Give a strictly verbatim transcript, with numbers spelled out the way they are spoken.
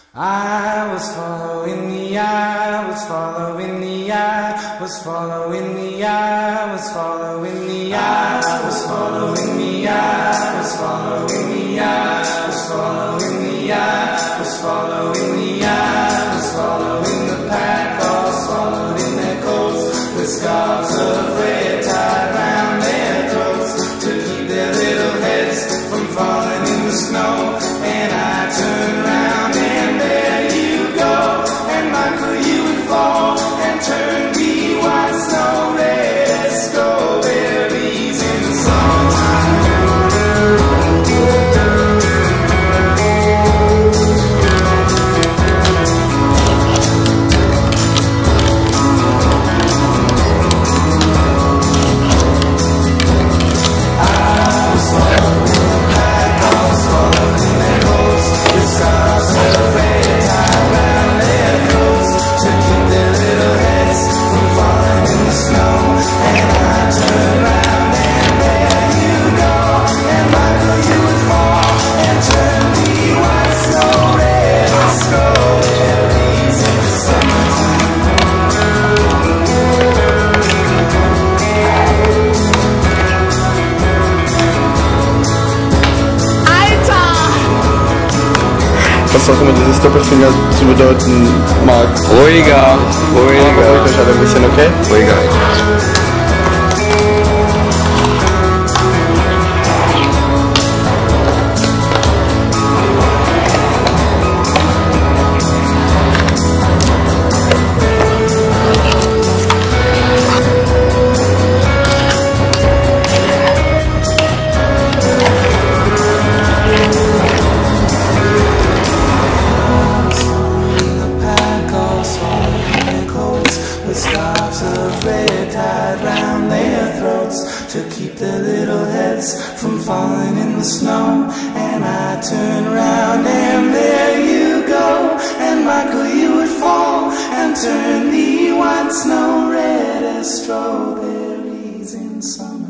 I was following the eye, was following the eye, was following the eye, was following the eye, was following the eye, was following the eye, was following the eye, was following the eye, was following the pack, all swallowed in their coats, with scarves of red tied round their throats, to keep their little heads from falling in the snow. And I turned round and there you go, and Michael, you would fall and turn the white snow red as strawberries in the summertime. I was following the pack, I was following their hopes, with scars of red tied round their throats, to keep their little heads from falling in the snow. And I turned round and there you go, and Michael, you would fall and turn the white snow red as strawberries in the summertime. Was auch immer dieses Doppelfinger zu bedeuten mag. Ruhiger, ruhiger. Beruhigt euch alle ein bisschen, okay? Ruhiger. To keep their little heads from falling in the snow. And I turned round and there you go, and Michael, you would fall and turn the white snow red as strawberries in summer.